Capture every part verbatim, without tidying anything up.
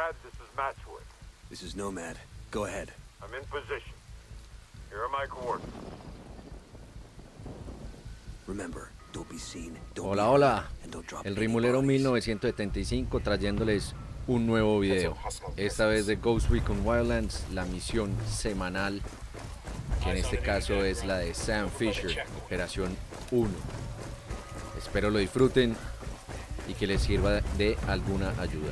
Brad, this is Matchwood. This is Nomad. Go ahead. I'm in position. Here are my coordinates. Remember, don't be seen, don't Hola, be hola. heard, and don't drop El any Rimulero bodies. mil novecientos setenta y cinco trayéndoles un nuevo video. Esta vez de Ghost Recon Wildlands, la misión semanal, que en este caso es la de Sam Fisher, Operación uno. Espero lo disfruten y que les sirva de alguna ayuda.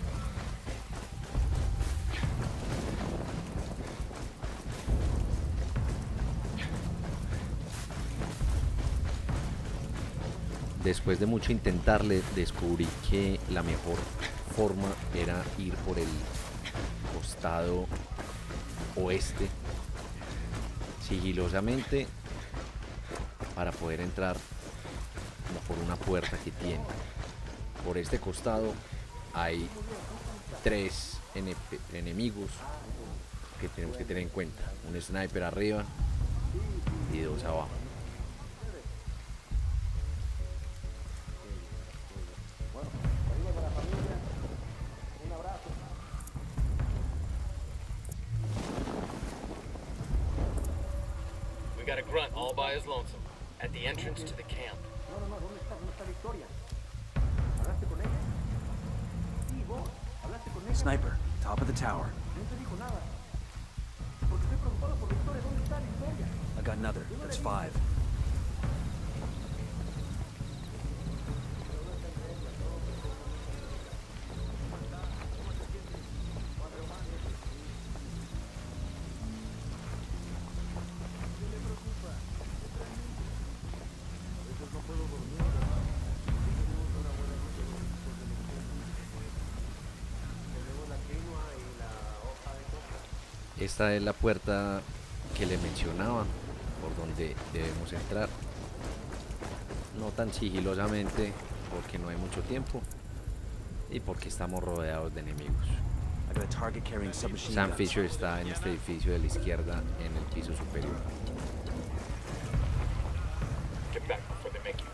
Después de mucho intentarle, descubrí que la mejor forma era ir por el costado oeste sigilosamente para poder entrar como por una puerta que tiene. Por este costado hay tres enemigos que tenemos que tener en cuenta: un sniper arriba y dos abajo. We got a grunt all by his lonesome at the entrance to the camp. Sniper, top of the tower. I got another. That's five. Esta es la puerta que le mencionaba, por donde debemos entrar. No tan sigilosamente, porque no hay mucho tiempo y porque estamos rodeados de enemigos. I got a target carrying submachine Sam guns. Fisher está en este edificio de la izquierda, en el piso superior. Get back before they make you.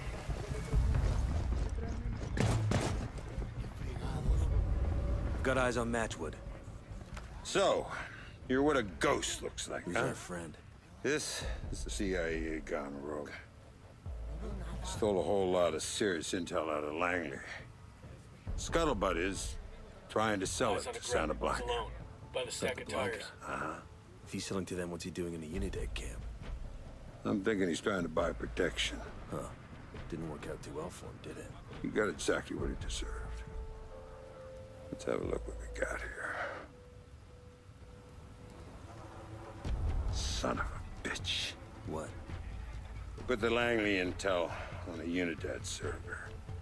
Got eyes on Matchwood. So, you're what a ghost looks like, Who's huh? our friend? This is the C I A gone rogue. Stole a whole lot of serious intel out of Langley. Scuttlebutt is trying to sell it Eyes on to a Santa grunt. Blanca. He's alone, by the stack of tires. Uh-huh. If he's selling to them, what's he doing in the Unidad camp? I'm thinking he's trying to buy protection. Huh. Didn't work out too well for him, did it? He got exactly what he deserved. Let's have a look what we got here. Son of a bitch. What? Put the Langley intel on a Unidad server.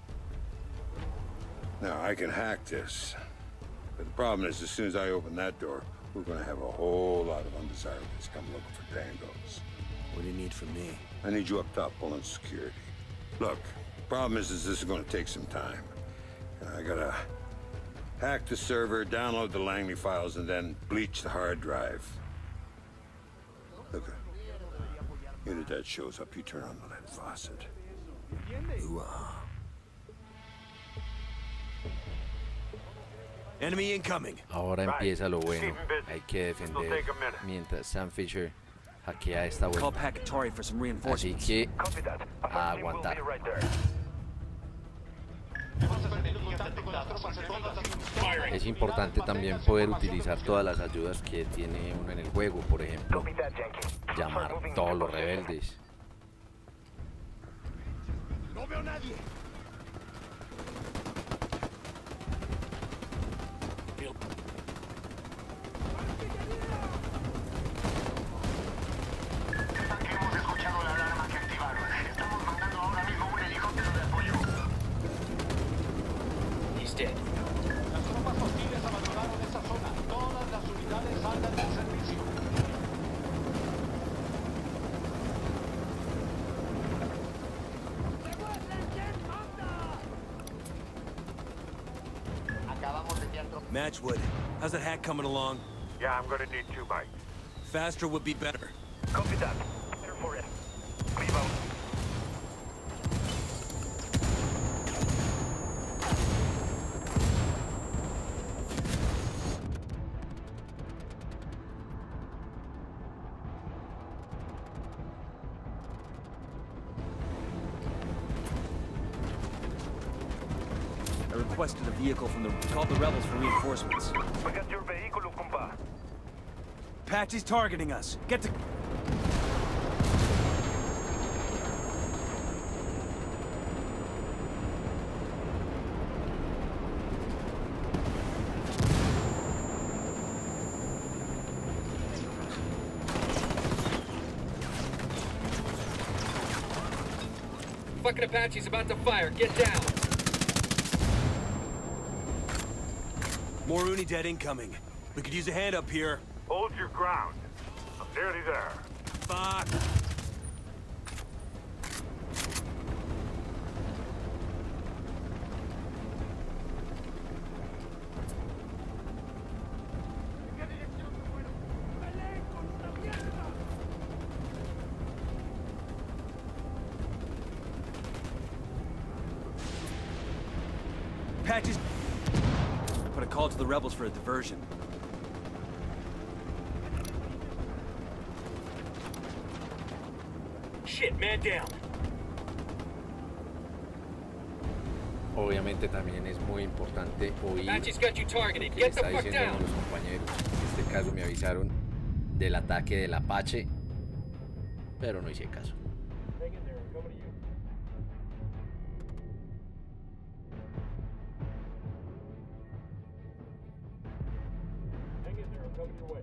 Now, I can hack this, but the problem is as soon as I open that door, we're gonna have a whole lot of undesirables come looking for tangos. What do you need from me? I need you up top pulling security. Look, the problem is, is this is gonna take some time. I gotta hack the server, download the Langley files, and then bleach the hard drive. Look, Unidad shows up, you turn on the lead faucet. Ooh-ah. Enemy incoming. Ahora empieza lo bueno. Hay que defender mientras Sam Fisher hackea esta Call vuelta. Pacatori for some Así reinforcements. que a aguantar. Es importante también poder utilizar todas las ayudas que tiene uno en el juego, por ejemplo, llamar a todos los rebeldes. No veo a nadie. Hemos escuchado la alarma que activaron. Estamos mandando ahora mismo un helicóptero de apoyo. He's dead. Las tropas hostiles abandonaron esa zona. Todas las unidades salgan del servicio. Matchwood, how's that hack coming along? Yeah, I'm gonna need two bites. Faster would be better. Copy that. There for it. Leave out. I requested a vehicle from the... called the rebels for reinforcements. We got your vehicle, compa. Apache's targeting us. Get to... Fucking Apache's about to fire. Get down. More Unidad incoming. We could use a hand up here. Hold your ground. I'm nearly there. Fuck! Patches. Put a call to the rebels for a diversion. Shit, man down. Obviamente también es muy importante oír Apache's got you lo targeted. que le Get the está fuck diciendo down. uno de los compañeros. En este caso me avisaron del ataque del Apache, pero no hice caso. Hang in there. I'm coming to you. Hang in there. I'm coming your way.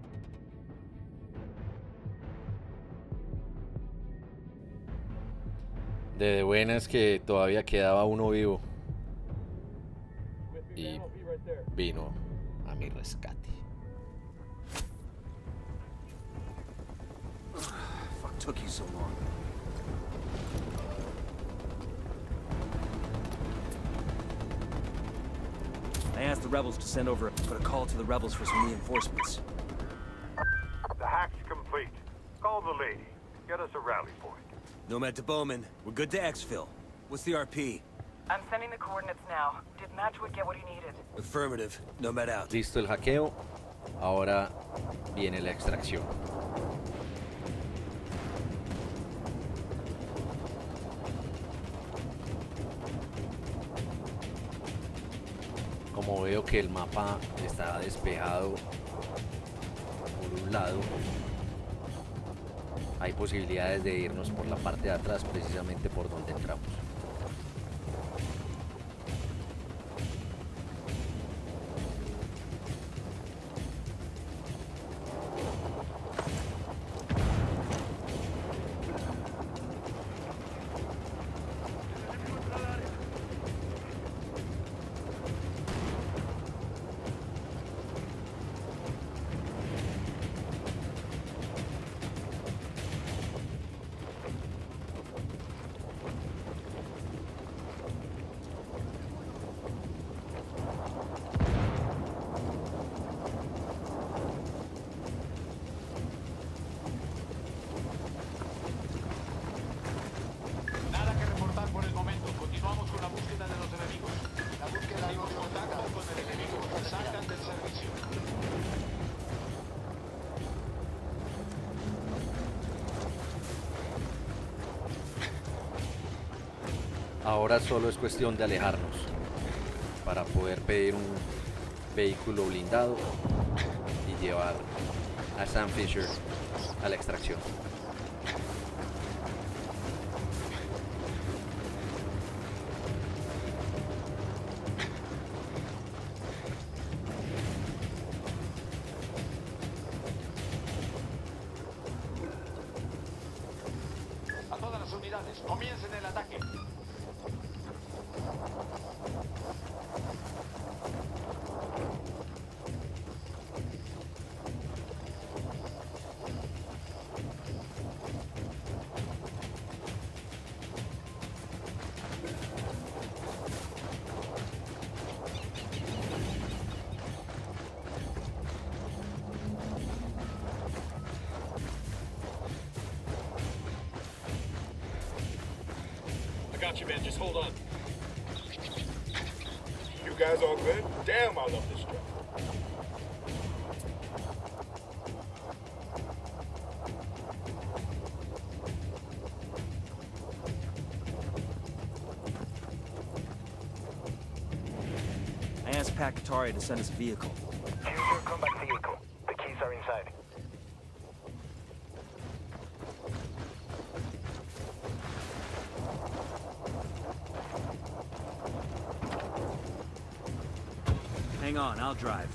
De, de buenas que todavía quedaba uno vivo With me, y man. I'll be right there. vino a mi rescate. Fuck took you so long. I asked the rebels to send over, put a call to the rebels for some reinforcements. The hack's complete. Call the lady. Get us a rally point. Nomad to Bowman. We're good to exfil. What's the R P? I'm sending the coordinates now. Did Matchwood get what he needed? Affirmative. Nomad out. Listo el hackeo, ahora viene la extracción. Como veo que el mapa está despejado por un lado, hay posibilidades de irnos por la parte de atrás, precisamente por donde entramos. Nada que reportar por el momento. Continuamos con la búsqueda de los enemigos. La búsqueda de los contactos con el enemigo. Salgan del servicio. Ahora solo es cuestión de alejarnos para poder pedir un vehículo blindado y llevar a Sam Fisher a la extracción. A todas las unidades, comiencen el ataque. I got you, man. Just hold on. You guys all good? Damn, I love this truck. ask Pat Kataria to send us a vehicle. Here's your combat vehicle. The keys are inside. Hang on, I'll drive.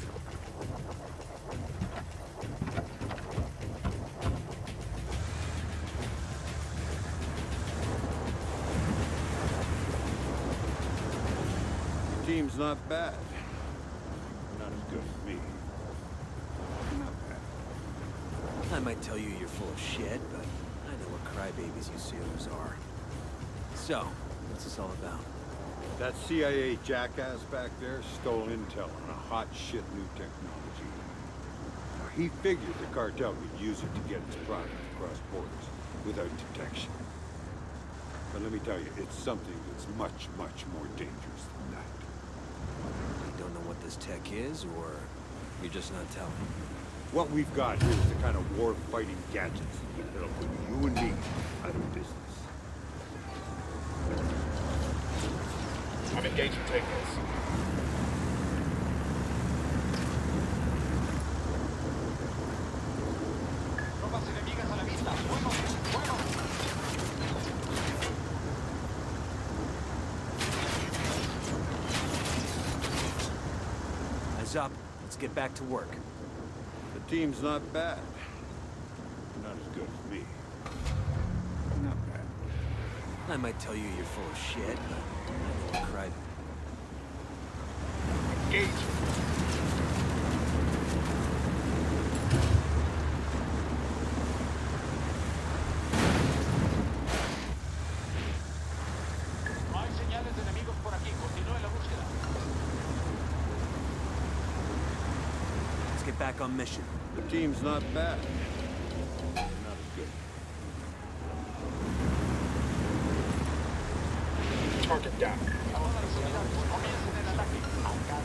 Team's not bad. Not as good as me. Not bad. I might tell you you're full of shit, but I know what crybabies you sailors are. So, what's this all about? That C I A jackass back there stole intel on a hot shit new technology. Now, he figured the cartel could use it to get its product across borders without detection. But let me tell you, it's something that's much, much more dangerous than that. You don't know what this tech is, or you're just not telling? What we've got here is the kind of war-fighting gadgets that'll put you and me out of business. I'm engaging tankers. Tropas enemigas a la vista. ¡Fuego! ¡Fuego! Eyes up. Let's get back to work. The team's not bad. Not as good as me. Not bad. I might tell you you're full of shit, but I know what crybabies. Engage. No hay señales de enemigos por aquí. Continúe la búsqueda. Let's get back on mission. The team's not bad. Not as good. Target down. Todas las unidades comiencen el ataque. Acá.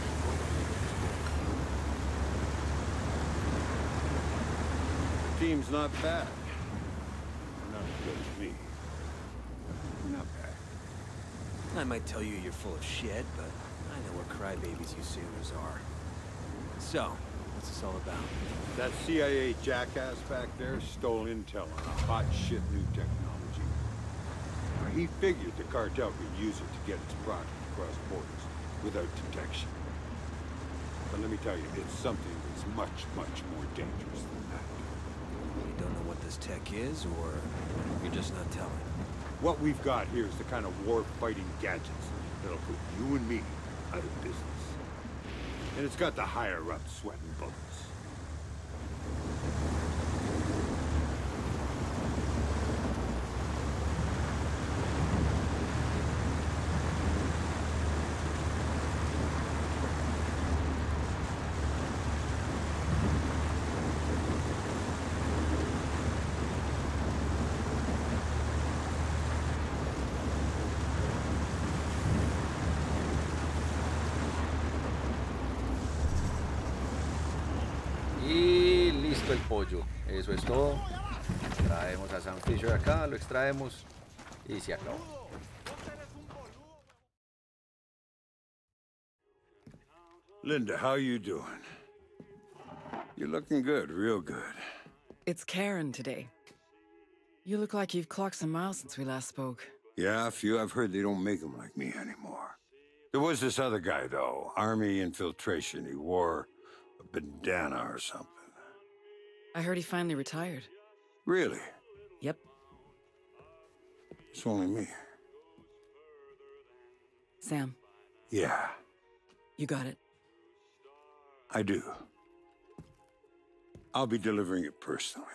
The team's not bad. Not as good as me. Not bad. I might tell you you're full of shit, but I know what crybabies you sailors are. So, what's this all about? That C I A jackass back there stole intel on a hot shit new technology. Now, he figured the cartel could use it to get its product across borders without detection. But let me tell you, it's something that's much, much more dangerous than that. You don't know what this tech is, or you're just not telling? What we've got here is the kind of war-fighting gadgets that'll put you and me out of business. And it's got the higher-ups sweating bullets. Y listo el pollo. Eso es todo. Traemos a Sam Fisher acá, lo extraemos y se acabó. Linda, how you doing? You're looking good, real good. It's Karen today. You look like you've clocked some miles since we last spoke. Yeah, a few. I've heard they don't make them like me anymore. There was this other guy, though. Army infiltration. He wore a bandana or something. I heard he finally retired. Really? Yep. It's only me. Sam, Yeah, you got it. I do. I'll be delivering it personally.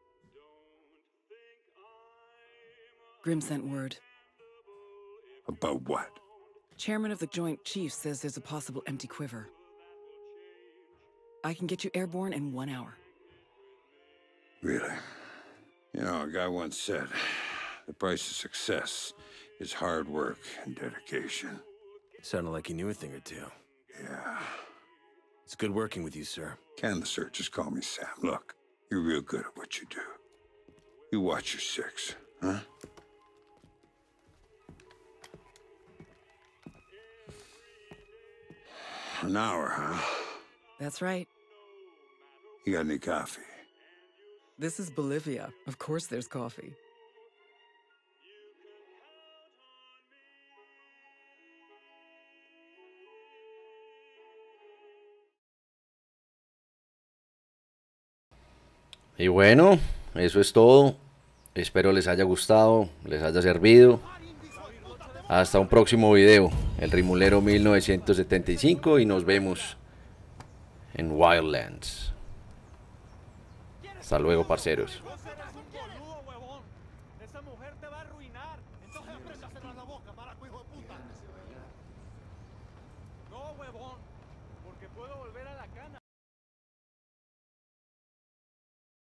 Grim sent word. About what? Chairman of the Joint Chiefs says there's a possible empty quiver. I can get you airborne in one hour. Really? You know, a guy once said, the price of success is hard work and dedication. Sounded like you knew a thing or two. Yeah. It's good working with you, sir. Can the sir just call me Sam? Look, you're real good at what you do. You watch your six, huh? An hour, huh? That's right. You got any coffee? This is Bolivia. Of course there's coffee. Y bueno, eso es todo. Espero les haya gustado, les haya servido. Hasta un próximo video. El Rimulero mil novecientos setenta y cinco y nos vemos en Wildlands. Hasta luego, parceros.